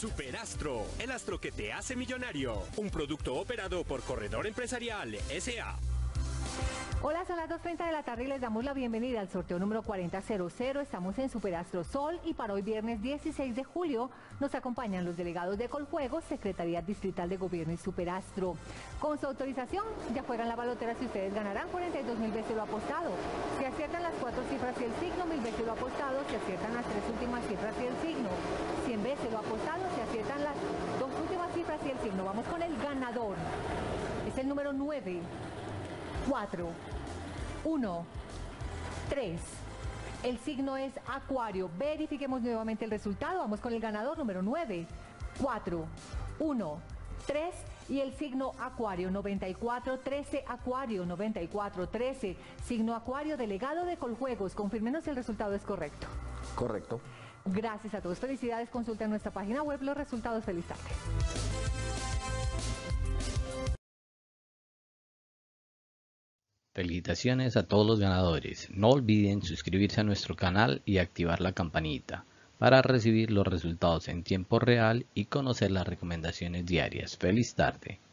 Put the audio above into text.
Superastro, el astro que te hace millonario. Un producto operado por Corredor Empresarial S.A. Hola, son las 2:30 de la tarde y les damos la bienvenida al sorteo número 4000. Estamos en Superastro Sol y para hoy viernes 16 de julio nos acompañan los delegados de Coljuegos, Secretaría Distrital de Gobierno y Superastro. Con su autorización ya juegan la balotera si ustedes ganarán 42.000 veces lo apostado. Si aciertan las 4 cifras y el signo, 1000 veces lo apostado. Si aciertan las 3 últimas cifras y el signo, 100 veces lo apostado. Si aciertan las 2 últimas cifras y el signo. Vamos con el ganador. Es el número 9, 4, 1, 3. El signo es Acuario. Verifiquemos nuevamente el resultado. Vamos con el ganador número 9, 4, 1, 3 y el signo Acuario 9413. Acuario 9413. Signo Acuario, delegado de Coljuegos. Confírmenos si el resultado es correcto. Correcto. Gracias a todos. Felicidades. Consulten nuestra página web los resultados. Feliz tarde. Felicitaciones a todos los ganadores. No olviden suscribirse a nuestro canal y activar la campanita para recibir los resultados en tiempo real y conocer las recomendaciones diarias. ¡Feliz tarde!